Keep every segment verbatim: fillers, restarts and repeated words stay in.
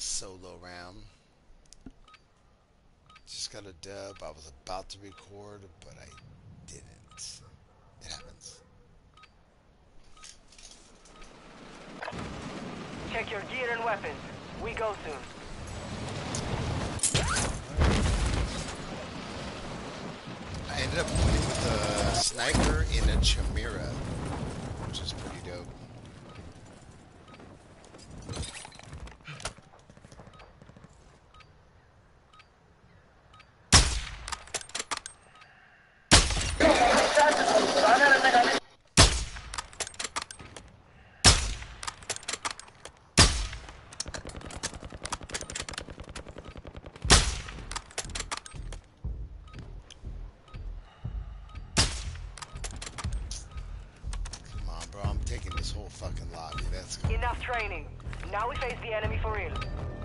solo round. Just got a dub. I was about to record, but I didn't. It happens. Check your gear and weapons. We go soon. I ended up winning with a sniper in a chimera, which is pretty dope. Come on, bro. I'm taking this whole fucking lobby. Let's go. Enough training. Now we face the enemy for real.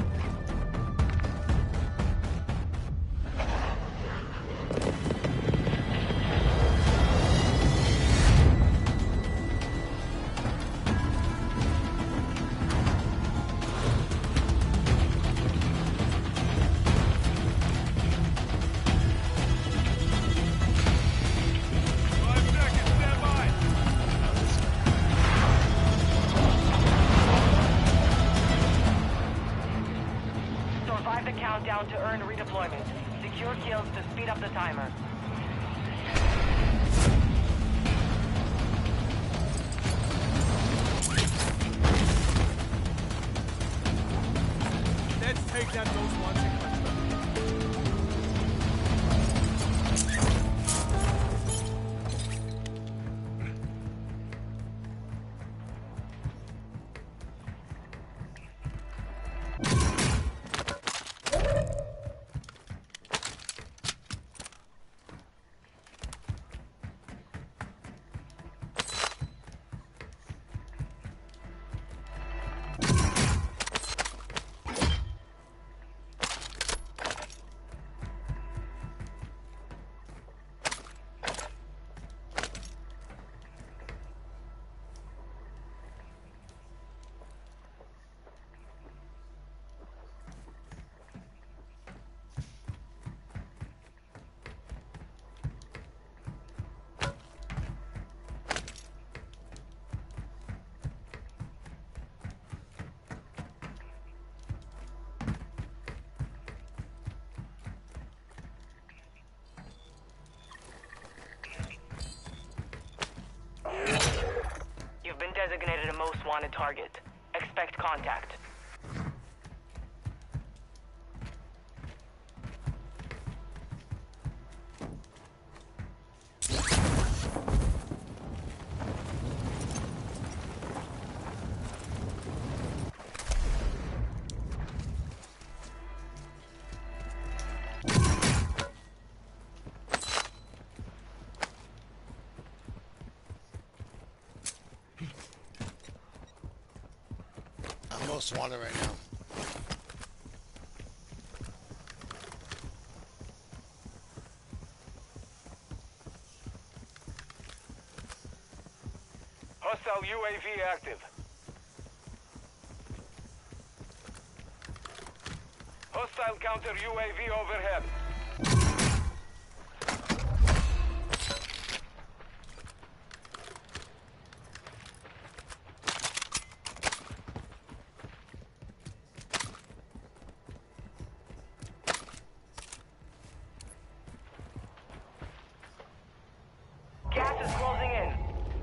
Survive the countdown to earn redeployment. Secure kills to speed up the timer. Let's take that those ones and crush them. You've been designated a most wanted target. Expect contact. I'm most wanted right now. Hostile U A V active. Hostile counter U A V overhead. Gas is closing in.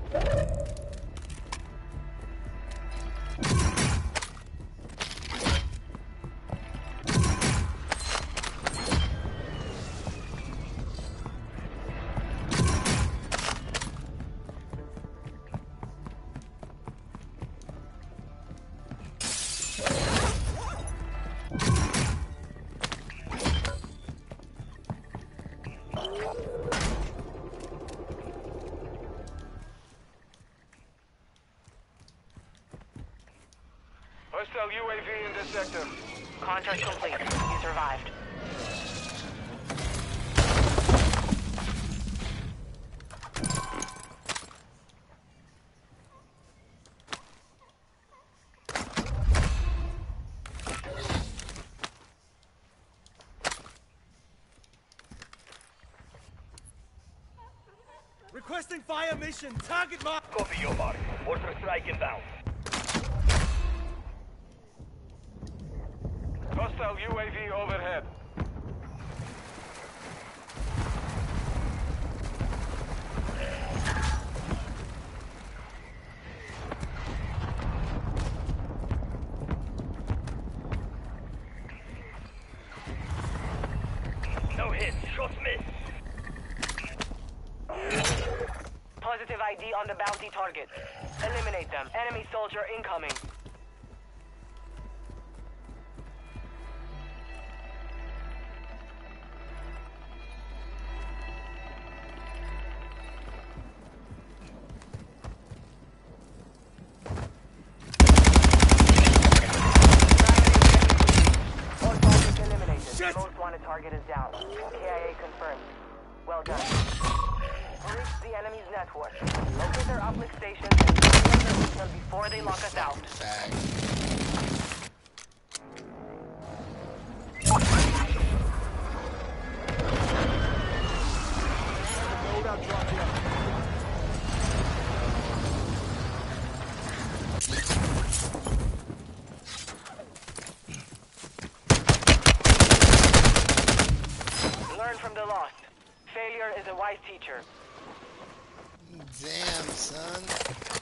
Hostile U A V in this sector. Contract complete. You survived. Requesting fire mission. Target mark. Copy your mark. Mortar strike inbound. Hostile U A V overhead. No hit. Shots missed. Positive I D on the bounty target. Eliminate them. Enemy soldier incoming. All targets eliminated. Shit! Most wanted target is down. K I A confirmed. Well done. Reach the enemy's network. Locate their uplift stations and destroy their signal before they lock us out. Bag. Loadout drop here. Learn from the lost. Failure is a wise teacher. Damn, son.